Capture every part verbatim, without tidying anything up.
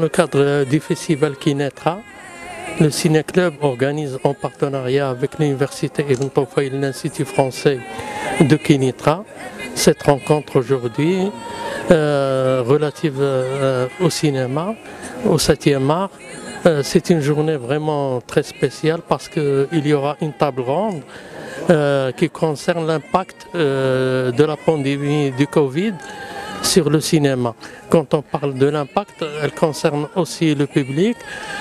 le cadre du festival Kinetra, le Ciné-Club organise en partenariat avec l'Université Ibn Tufayl, l'Institut français de Kinetra, cette rencontre aujourd'hui euh, relative euh, au cinéma, au septième art. Euh, c'est une journée vraiment très spéciale parce qu'il y aura une table ronde euh, qui concerne l'impact euh, de la pandémie du Covid sur le cinéma. Quand on parle de l'impact, elle concerne aussi le public,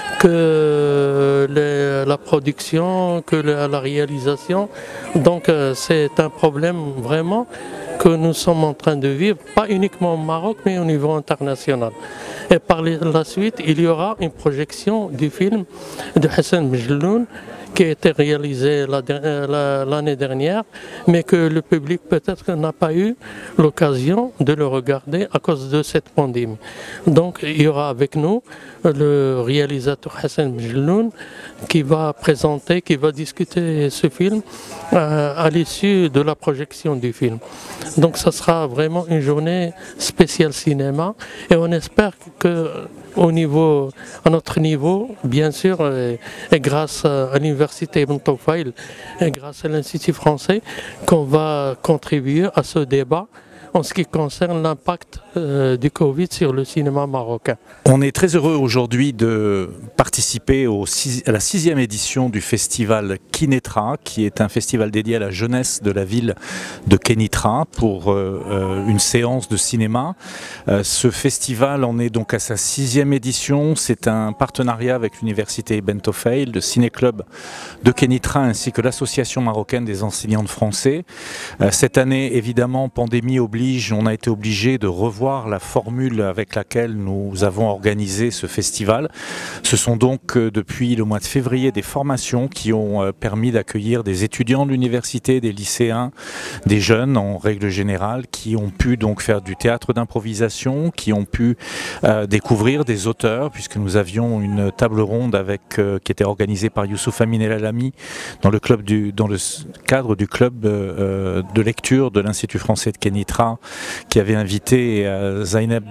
que les, la production, que le, la réalisation. Donc euh, c'est un problème vraiment que nous sommes en train de vivre, pas uniquement au Maroc, mais au niveau international. Et par la suite, il y aura une projection du film de Hassan Mejloun, qui a été réalisé l'année dernière, mais que le public peut-être n'a pas eu l'occasion de le regarder à cause de cette pandémie. Donc il y aura avec nous le réalisateur Hassan Mejloun qui va présenter, qui va discuter ce film euh, à l'issue de la projection du film. Donc ça sera vraiment une journée spéciale cinéma et on espère que au niveau, à notre niveau, bien sûr, et, et grâce à l'Université Ibn Tufayl et grâce à l'Institut français, qu'on va contribuer à ce débat en ce qui concerne l'impact euh, du Covid sur le cinéma marocain. On est très heureux aujourd'hui de participer au six, à la sixième édition du festival Kinetra, qui est un festival dédié à la jeunesse de la ville de Kenitra pour euh, une séance de cinéma. Euh, ce festival en est donc à sa sixième édition. C'est un partenariat avec l'Université Ibn Tufayl, le Ciné-Club de Kenitra ainsi que l'Association marocaine des enseignants de français. Euh, cette année, évidemment, pandémie oblige, on a été obligé de revoir la formule avec laquelle nous avons organisé ce festival. Ce sont donc euh, depuis le mois de février des formations qui ont euh, permis d'accueillir des étudiants de l'université, des lycéens, des jeunes en règle générale, qui ont pu donc faire du théâtre d'improvisation, qui ont pu euh, découvrir des auteurs, puisque nous avions une table ronde avec, euh, qui était organisée par Youssouf Amin El Alami dans le, club du, dans le cadre du club euh, de lecture de l'Institut français de Kenitra, qui avait invité euh, Zaineb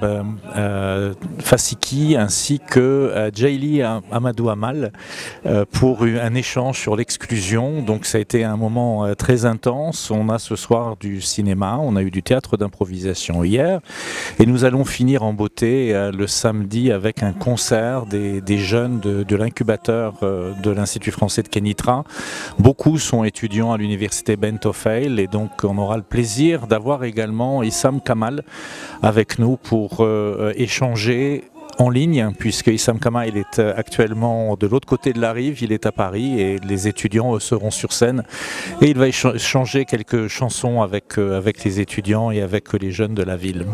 euh, Fassiki ainsi que euh, Jaili Amadou Amal euh, pour un échange sur l'exclusion. Donc ça a été un moment euh, très intense. On a ce soir du cinéma, on a eu du théâtre d'improvisation hier et nous allons finir en beauté euh, le samedi avec un concert des, des jeunes de, de l'incubateur euh, de l'Institut français de Kenitra. Beaucoup sont étudiants à l'université Ibn Tufayl et donc on aura le plaisir d'avoir également Issam Kamal avec nous pour euh, échanger en ligne, puisque Issam Kamal il est actuellement de l'autre côté de la rive, il est à Paris et les étudiants seront sur scène et il va échanger quelques chansons avec, euh, avec les étudiants et avec les jeunes de la ville.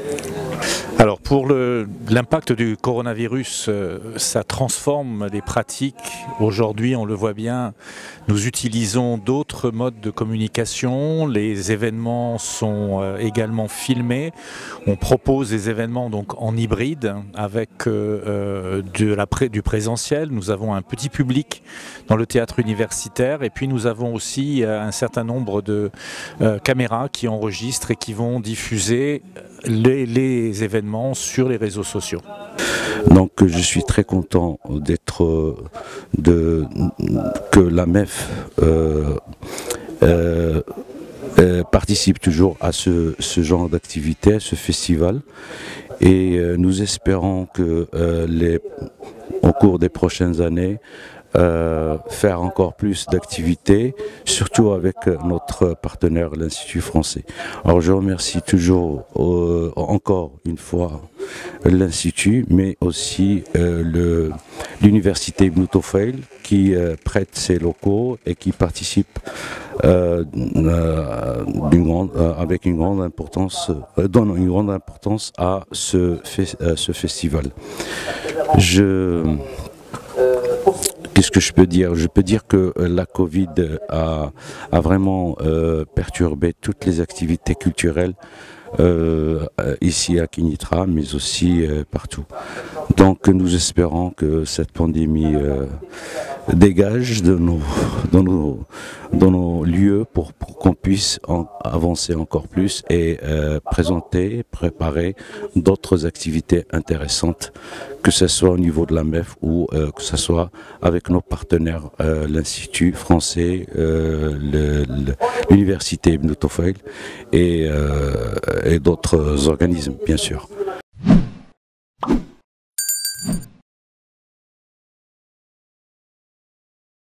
Alors pour l'impact du coronavirus, euh, ça transforme les pratiques. Aujourd'hui, on le voit bien, nous utilisons d'autres modes de communication. Les événements sont euh, également filmés. On propose des événements donc en hybride avec euh, de la pré du présentiel. Nous avons un petit public dans le théâtre universitaire et puis nous avons aussi euh, un certain nombre de euh, caméras qui enregistrent et qui vont diffuser les, les événements sur les réseaux sociaux. Donc je suis très content d'être de que la M E F euh, euh, euh, participe toujours à ce, ce genre d'activité, à ce festival et euh, nous espérons que euh, les, au cours des prochaines années Euh, faire encore plus d'activités, surtout avec notre partenaire, l'Institut français. Alors je remercie toujours euh, encore une fois l'Institut, mais aussi euh, l'Université Ibn Tufayl qui euh, prête ses locaux et qui participe euh, euh, d'une grande, euh, avec une grande importance, euh, donne une grande importance à ce, à ce festival. Je Qu'est-ce que je peux dire? Je peux dire que la Covid a, a vraiment euh, perturbé toutes les activités culturelles euh, ici à Kenitra, mais aussi euh, partout. Donc nous espérons que cette pandémie euh, dégage de nos, de nos, de nos lieux pour, pour qu'on puisse en avancer encore plus et euh, présenter, préparer d'autres activités intéressantes, que ce soit au niveau de la M E F ou euh, que ce soit avec nos partenaires, euh, l'Institut français, euh, l'Université Ibn Tufayl et, euh, et d'autres organismes, bien sûr.